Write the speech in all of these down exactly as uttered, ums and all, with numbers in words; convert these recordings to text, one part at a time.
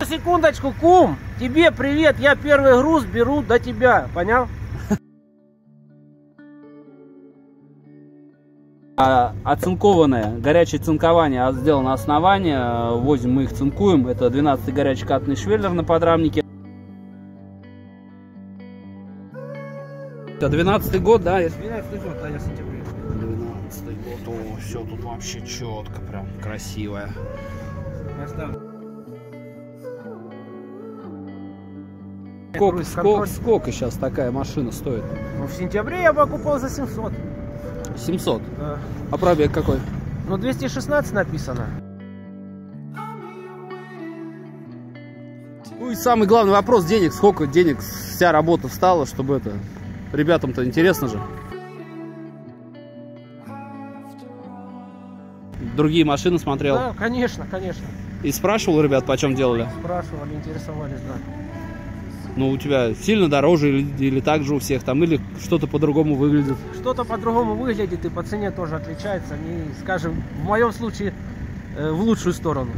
Секундочку, кум, тебе привет, я первый груз беру до тебя, понял? Оцинкованное, горячее цинкование сделано основание, возим мы их, цинкуем, это двенадцатый горячекатный швеллер на подрамнике. Это двенадцатый год, да? двенадцатый год, да, я сентября. двенадцатый год, о, все тут вообще четко, прям красивое. Сколько, сколько, сколько сейчас такая машина стоит? Ну, в сентябре я покупал за семьсот. семьсот? Да. А пробег какой? Ну, двести шестнадцать написано. Ну и самый главный вопрос: денег. Сколько денег вся работа встала, чтобы это... Ребятам-то интересно же. Другие машины смотрел? Да, конечно, конечно. И спрашивал ребят, почем делали? Спрашивали, интересовались, да. Ну, у тебя сильно дороже или, или так же у всех там, или что-то по-другому выглядит? Что-то по-другому выглядит и по цене тоже отличается. Не, скажем, в моем случае э, в лучшую сторону.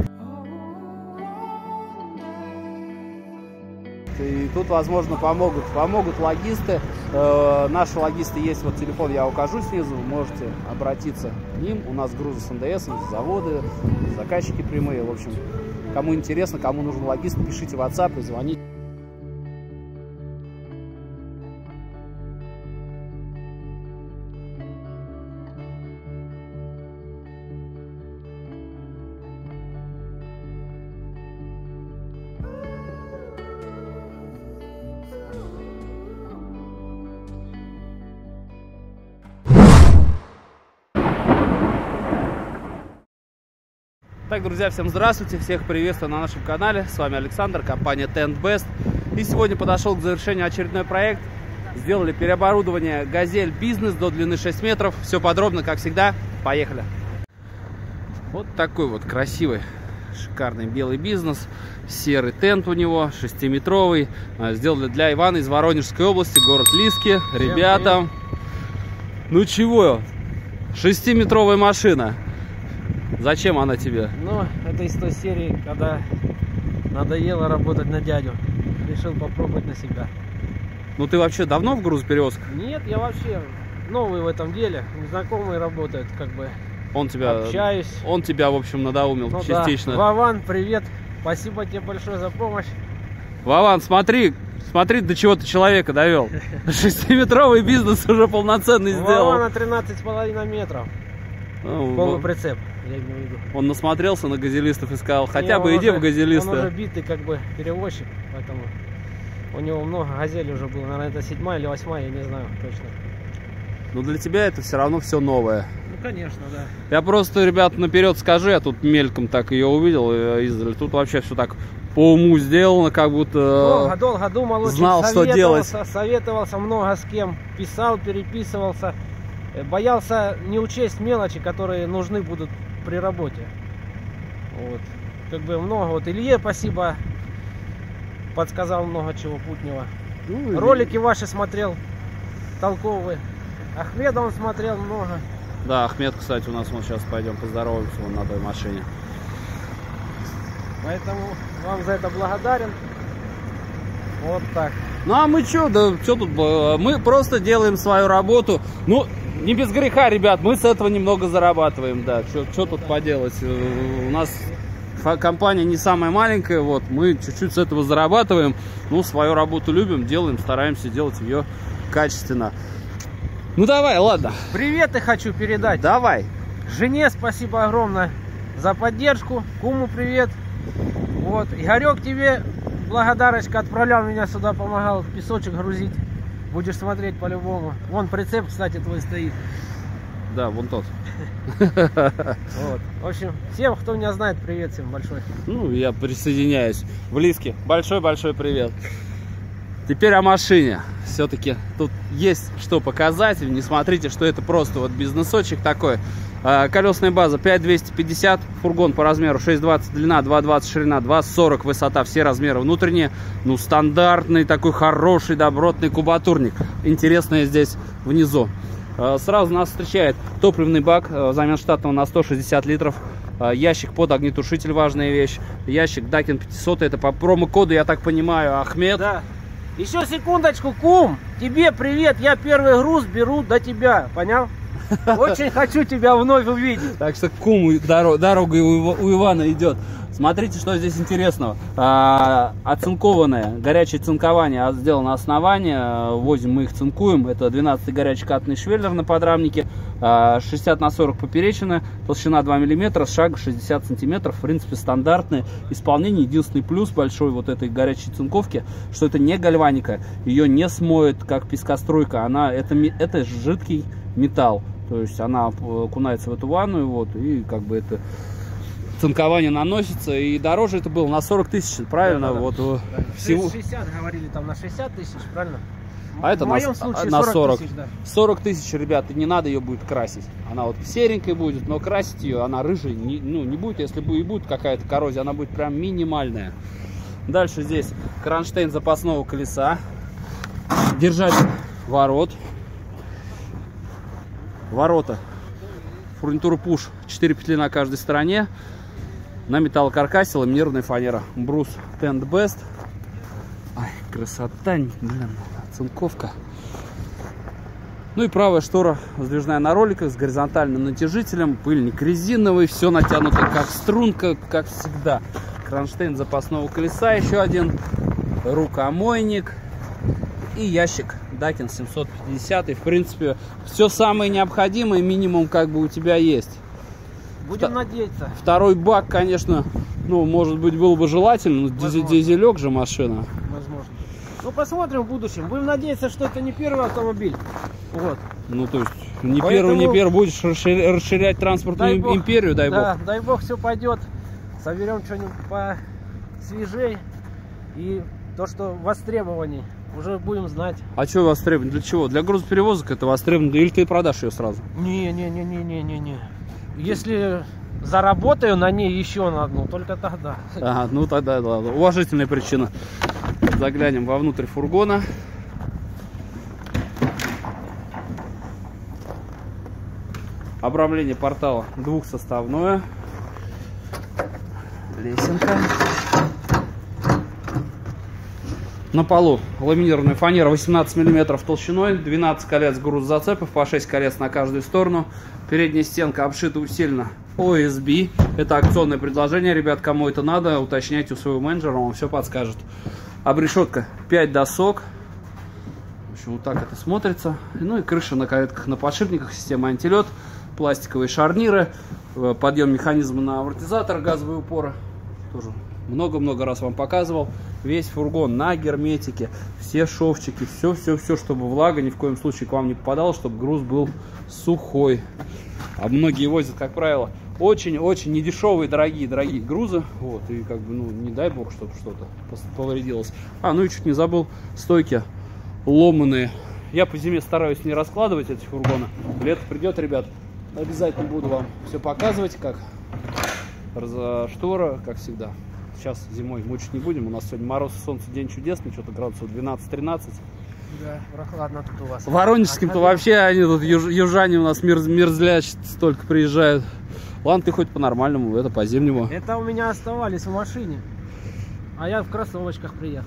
И тут, возможно, помогут, помогут логисты. Э, наши логисты есть, вот телефон я укажу снизу, вы можете обратиться к ним. У нас грузы с эн дэ эс, заводы, заказчики прямые. В общем, кому интересно, кому нужен логист, пишите в WhatsApp и звоните. Так, друзья, всем здравствуйте, всех приветствую на нашем канале. С вами Александр, компания Tent Best. И сегодня подошел к завершению очередной проект. Сделали переоборудование Газель Бизнес до длины шесть метров. Все подробно, как всегда. Поехали. Вот такой вот красивый, шикарный белый Бизнес. Серый тент у него, шестиметровый. Сделали для Ивана из Воронежской области, город Лиски. Ребятам, ну чего, шестиметровая машина. Зачем она тебе? Ну, это из той серии, когда надоело работать на дядю. Решил попробовать на себя. Ну ты вообще давно в грузоперевозках? Нет, я вообще новый в этом деле. Знакомый работает, как бы. Он тебя, общаюсь. Он тебя, в общем, надоумил, ну, частично. Да. Вован, привет. Спасибо тебе большое за помощь. Вован, смотри, смотри, до чего ты человека довел. Шестиметровый Бизнес уже полноценный сделал. Вован на тринадцать с половиной метров. Ну, полный прицеп, я имею в виду. Он насмотрелся на газелистов и сказал, хотя Не, бы иди уже, в газелиста. Он уже битый как бы перевозчик, поэтому у него много газелей уже было. Наверное, это седьмая или восьмая, я не знаю точно. Но для тебя это все равно все новое. Ну, конечно, да. Я просто, ребят, наперед скажу, я тут мельком так ее увидел издали. Тут вообще все так по уму сделано, как будто долго-долго думал, знал, что делать. Советовался много с кем, писал, переписывался. Боялся не учесть мелочи, которые нужны будут при работе. Вот. Как бы много. Вот Илье спасибо. Подсказал много чего путнего. Ну, ролики и... ваши смотрел. Толковые. Ахмеда он смотрел много. Да, Ахмед, кстати, у нас вон сейчас пойдем поздороваемся вон на той машине. Поэтому вам за это благодарен. Вот так. Ну а мы что, да что тут, мы просто делаем свою работу. Ну, не без греха, ребят, мы с этого немного зарабатываем, да. Что тут поделать? У нас компания не самая маленькая, вот, мы чуть-чуть с этого зарабатываем. Ну, свою работу любим, делаем, стараемся делать ее качественно. Ну, давай, ладно. Приветы хочу передать. Давай. Жене спасибо огромное за поддержку, куму привет. Вот, Игорек, тебе благодарочка, отправлял меня сюда, помогал песочек грузить. Будешь смотреть по-любому. Вон прицеп, кстати, твой стоит. Да, вон тот. Вот. В общем, всем, кто меня знает, привет всем большой. Ну, я присоединяюсь. В Лиске. Большой-большой привет. Теперь о машине. Все-таки тут есть что показать. Не смотрите, что это просто вот бизнесочек такой. Колесная база пять двести пятьдесят, фургон по размеру шесть двадцать длина, два двадцать ширина, два сорок высота, все размеры внутренние. Ну, стандартный такой хороший добротный кубатурник. Интересное здесь внизу. Сразу нас встречает топливный бак, замен штатного на сто шестьдесят литров. Ящик под огнетушитель, важная вещь. Ящик Дакен пятьсот, это по промокоду, я так понимаю, Ахмед. Да. Еще секундочку, кум, тебе привет, я первый груз беру до тебя, понял? Очень хочу тебя вновь увидеть. Так что кум дорога у Ивана идет. Смотрите, что здесь интересного. А, оцинкованное, горячее цинкование сделано основание. Возим мы их, цинкуем. Это двенадцатый горячекатный швеллер на подрамнике. А, шестьдесят на сорок поперечина. Толщина два миллиметра, шаг шестьдесят сантиметров. В принципе, стандартное исполнение. Единственный плюс большой вот этой горячей цинковки, что это не гальваника. Ее не смоет, как пескоструйка. Она, это, это жидкий металл. То есть она окунается в эту ванну, вот, и как бы это... цинкование наносится, и дороже это было на сорок тысяч, правильно? Да, да, вот да. Всего... шестьдесят говорили там на шестьдесят тысяч, правильно? А это в на, моем случае на сорок. тысяч, да. сорок тысяч, ребята, не надо ее будет красить. Она вот серенькой будет, но красить ее, она рыжей не, ну, не будет. Если и будет какая-то коррозия, она будет прям минимальная. Дальше здесь кронштейн запасного колеса, держатель ворот. Ворота, фурнитура пуш, четыре петли на каждой стороне. На металлокаркасе ламинированная фанера. Брус Тент Бест. Ай, красота, блин, оцинковка. Ну и правая штора сдвижная на роликах с горизонтальным натяжителем. Пыльник резиновый, все натянуто как струнка, как всегда. Кронштейн запасного колеса еще один. Рукомойник. И ящик Дакен семьсот пятьдесят. И в принципе все самое необходимое, минимум как бы у тебя есть. Будем надеяться. Второй бак, конечно, ну, может быть, было бы желательно, но дизелек же машина. Возможно. Ну, посмотрим в будущем. Будем надеяться, что это не первый автомобиль. Вот. Ну, то есть, не Поэтому... первый, не первый, будешь расширять, расширять транспортную дай империю, дай да, бог. Дай бог, все пойдет. Соберем что-нибудь посвежей. И то, что востребований, уже будем знать. А что востребовано? Для чего? Для грузоперевозок это востребовано? Или ты продашь ее сразу? Не-не-не-не-не-не-не. Если заработаю на ней еще на одну, только тогда. Ага, ну тогда ладно. Уважительная причина. Заглянем вовнутрь фургона. Обрамление портала двухсоставное. Лесенка. На полу ламинированная фанера восемнадцать миллиметров толщиной, двенадцать колец грузозацепов, по шесть колец на каждую сторону. Передняя стенка обшита усиленно о эс би. Это акционное предложение, ребят, кому это надо, уточняйте у своего менеджера, он все подскажет. Обрешетка пять досок. В общем, вот так это смотрится. Ну и крыша на каретках, на подшипниках, система антилет, пластиковые шарниры, подъем механизма на амортизатор, газовые упоры. Тоже много-много раз вам показывал. Весь фургон на герметике, все шовчики, все-все-все, чтобы влага ни в коем случае к вам не попадала, чтобы груз был сухой. А многие возят, как правило, очень-очень недешевые, дорогие-дорогие грузы. Вот, и как бы, ну, не дай бог, чтобы что-то повредилось. А, ну и чуть не забыл, стойки ломаные. Я по зиме стараюсь не раскладывать эти фургоны. Лето придет, ребят, обязательно буду вам все показывать, как штора, как всегда. Сейчас зимой мучить не будем. У нас сегодня мороз, солнце, день чудесный. Что-то градусов двенадцать-тринадцать. Да, прохладно тут у вас. В Воронежском-то вообще они тут, южане у нас мерз, мерзляч столько приезжают. Ладно, ты хоть по-нормальному, это по-зимнему. Это у меня оставались в машине. А я в кроссовочках приехал.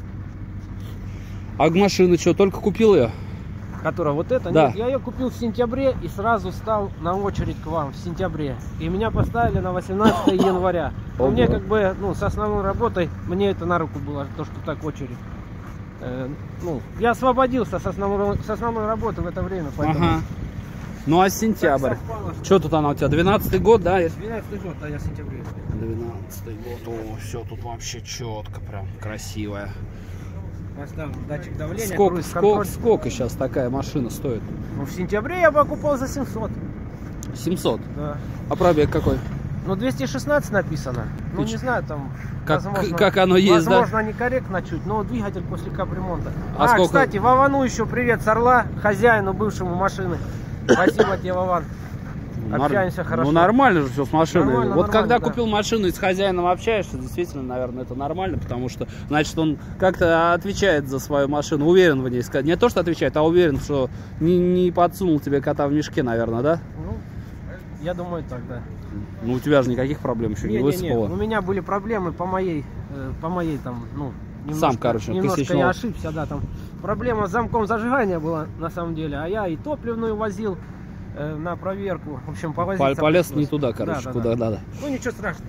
А машина что, только купил ее? Которая вот эта? Да. Нет, я ее купил в сентябре и сразу стал на очередь к вам в сентябре. И меня поставили на восемнадцатое января. Но мне как бы, ну, с основной работой, мне это на руку было, то, что так очередь. Э, ну, я освободился с основной, с основной работы в это время, поэтому... Ага. Ну а сентябрь? Что тут она у тебя? двенадцатый год, да? двенадцатый год, а я в сентябре. двенадцатый год. О, все тут вообще четко, прям красивая. Поставим датчик давления. Сколько, сколько, сколько сейчас такая машина стоит? Ну, в сентябре я покупал за семьсот. семьсот? Да. А пробег какой? Ну, двести шестнадцать написано. Ну, не знаю, там... Как, возможно, как оно есть, возможно, да? некорректно чуть, но двигатель после капремонта. А, а сколько? Кстати, Вовану еще привет с Орла, хозяину бывшему машины. Спасибо тебе, Вован. Общаемся хорошо. Ну, нормально же все с машиной. Нормально, вот когда да. купил машину и с хозяином общаешься, действительно, наверное, это нормально, потому что, значит, он как-то отвечает за свою машину, уверен в ней. Не то, что отвечает, а уверен, что не, не подсунул тебе кота в мешке, наверное, да? Ну, я думаю, так, да. Ну, у тебя же никаких проблем еще не, не высыпало. Не, у меня были проблемы по моей, по моей там, ну, немножко, Сам, короче, немножко я ошибся, да, там проблема с замком зажигания была на самом деле, а я и топливную возил э, на проверку, в общем, повозиться. Полез не туда, короче, да, да, куда да. надо. Ну, ничего страшного.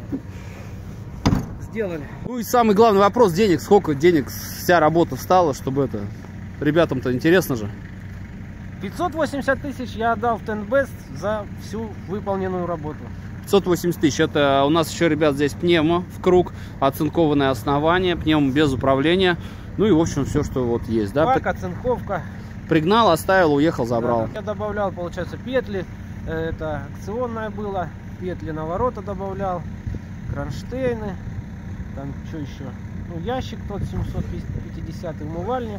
Сделали. Ну и самый главный вопрос: денег. Сколько денег вся работа встала, чтобы это... Ребятам-то интересно же. пятьсот восемьдесят тысяч я отдал в Тенбест за всю выполненную работу. пятьсот восемьдесят тысяч. Это у нас еще, ребят, здесь пневмо в круг, оцинкованное основание, пневмо без управления. Ну и, в общем, все, что вот есть. Да? Бак, оцинковка. Пригнал, оставил, уехал, забрал. Да, я добавлял, получается, петли. Это акционное было. Петли на ворота добавлял. Кронштейны. Там что еще? Ну, ящик тот семьсот пятьдесят, умывальник.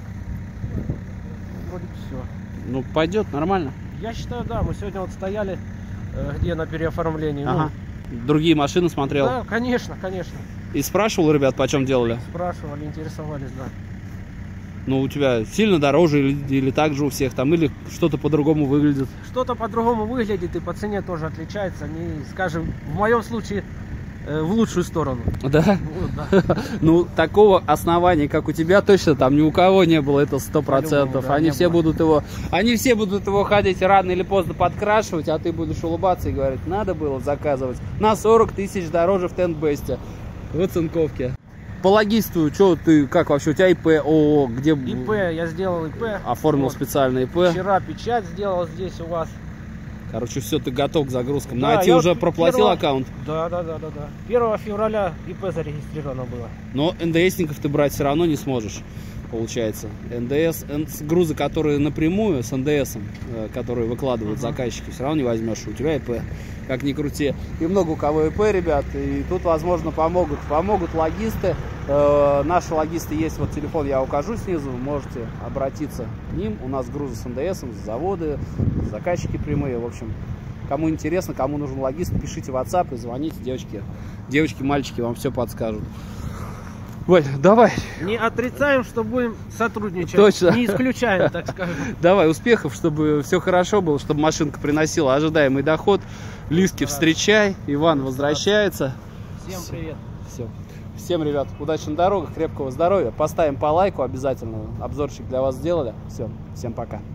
Вроде все. Ну, пойдет нормально. Я считаю, да. Мы сегодня вот стояли э, где на переоформлении. Ага. Ну, другие машины смотрел? Да, конечно, конечно. И спрашивал ребят, почем делали? Спрашивали, интересовались, да. Ну, у тебя сильно дороже или, или так же у всех там, или что-то по-другому выглядит? Что-то по-другому выглядит и по цене тоже отличается. Не, скажем, в моем случае э, в лучшую сторону. Да? Вот, да. Ну, такого основания, как у тебя, точно там ни у кого не было, это сто процентов. Да, они все было. будут его, они все будут его ходить рано или поздно подкрашивать, а ты будешь улыбаться и говорить: надо было заказывать на сорок тысяч дороже в Тенбесте, в оцинковке. По логисту, что ты, как вообще, у тебя ИП, ООО, где... ИП, я сделал ИП. Оформил вот. Специальный ИП. Вчера печать сделал здесь у вас. Короче, все, ты готов к загрузкам. Да, на АТИ уже проплатил первого... аккаунт? Да, да, да, да, да. первого февраля ИП зарегистрировано было. Но НДСников ты брать все равно не сможешь, получается. НДС, грузы, которые напрямую с НДСом, которые выкладывают uh-huh. заказчики, все равно не возьмешь. У тебя ИП, как ни крути. И много у кого ИП, ребят, и тут, возможно, помогут. Помогут логисты. Э, наши логисты есть, вот телефон я укажу снизу, можете обратиться к ним. У нас грузы с НДСом, с заводы, заказчики прямые. В общем, кому интересно, кому нужен логист, пишите в WhatsApp и звоните, девочки. Девочки, мальчики вам все подскажут. Валь, давай. Не отрицаем, что будем сотрудничать. Точно. Не исключаем, так скажем. Давай, успехов, чтобы все хорошо было, чтобы машинка приносила ожидаемый доход. Лиски встречай, Иван возвращается. Всем привет. Все. Всем, ребят, удачи на дорогах, крепкого здоровья. Поставим по лайку обязательно. Обзорчик для вас сделали. Все, всем пока.